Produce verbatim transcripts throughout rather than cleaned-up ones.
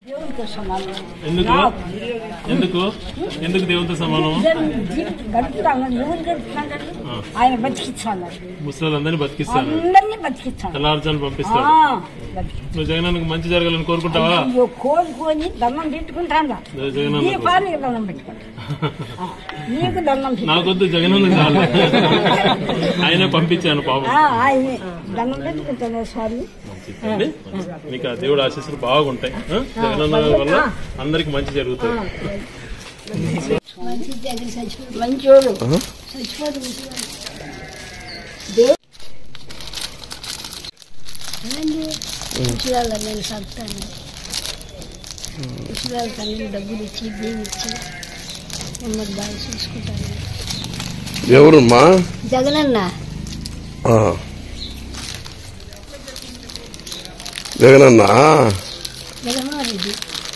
ఎందుకు ఎందుకు ఎందుకు దేవునితో సమానం? ఆయన బతికిస్తాను, ముసలందరినీ బతికిస్తాను, అందరినీ బతికిస్తాను, తెల్లారుజాను పంపిస్తాడు. నువ్వు జగనానికి మంచి జరగాలని కోరుకుంటావా? కోరుకొని దండం పెట్టుకుంటాను, దీపానికి దండం పెట్టుకుంటా. నీకు దండం నాకొద్దు, జగనన్న చాలు, ఆయనే పంపించాను పాపం. ఆయనే దండం పెట్టుకుంటాను స్వామి. మీకు ఆ దేవుడు ఆశీస్సులు బాగుంటాయి. జగనన్న వల్ల అందరికి మంచి జరుగుతుంది. మంచోడు ముసలాళ్ళ నేను సత్తాను, ముసలాళ్ళ తల్లి డబ్బులు ఇచ్చి బియ్యం ఇచ్చి నెమ్మది బాగా చూసుకుంటాను. ఎవరుమ్మా? జగనన్న. జగనన్న జగన్మోహన్రెడ్డి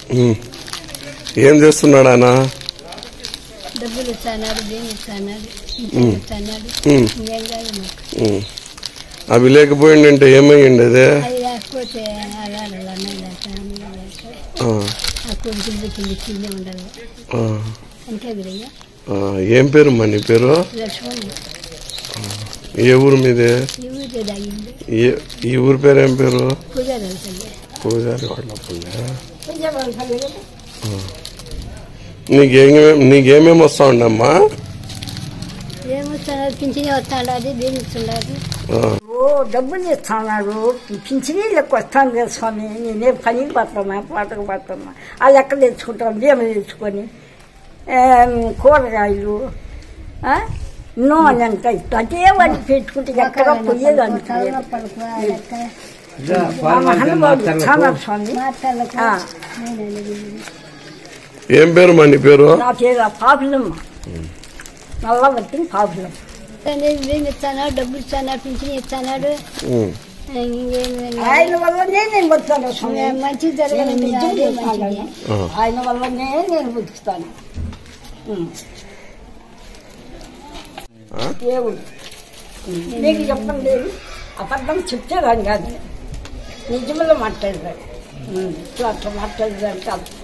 ఏం చేస్తున్నాడు ఆయన? డబ్బులు ఇస్తాడు, బియ్యం ఇస్తాడు, ఇస్తాడు. ఇంకేం కాదు మాకు. అవి లేకపోయిందంటే ఏమయ్యండి? అదే అది లేకపోతే అలాడు అన్నయ్య లేక అన్నయ్య లేక ఆ కొడుకులు కింద కింద ఉండదు అంతే కదయ్యా. ఏం పేరుమ్మా నీ పేరు? లక్ష్మణ్. ఏ ఊరు మీదే? ఈ ఊరికే దాగింది. ఈ ఊరి పేరు ఏం పేరు? పూజారి వెళ్తుంది. పూజారి వాళ్ళపల్లె. పూజారి వెళ్తుంది కదా. నీకేమేమి నీకేమేమి వస్తా ఉండమ్మా? ఏమొస్తాడు, పింఛనీ వస్తాడు, అది బియ్యం ఇస్తున్నాడు. ఓ డబ్బులు ఇస్తున్నాడు, పింఛనీ లెక్క వస్తాను కదా స్వామి. నేనే పనికి పడుతున్నా, పాటకు పడుతున్నా. అది ఎక్కడ తెచ్చుకుంటాను, బియ్యం తెచ్చుకొని కూరగాయలు నూనె అంత అదే వాటి పెట్టుకుంటే ఎక్కడ పోయేది అనుకోవాలి. స్వామి ఏం పేరు మా నీ పేరు? నా పేరు పాపులమ్మ, నల్ల పట్టిన పాపులమ్మ. బియ్యం ఇస్తాడు, డబ్బులు ఇస్తాడు, పింఛనీ ఇస్తాడు. ఆయన వల్లనే నేను బతుకుతాను స్వామి. మంచిది జరగాలి, ఆయన వల్లనే నేను బతుకుతాను. దేవుడు నీకు చెప్పండి లేదు, అబద్ధం చెప్తేదాన్ని కాదు, నిజంలో మాట్లాడేదాన్ని. అట్లా మాట్లాడేదాన్ని కాదు.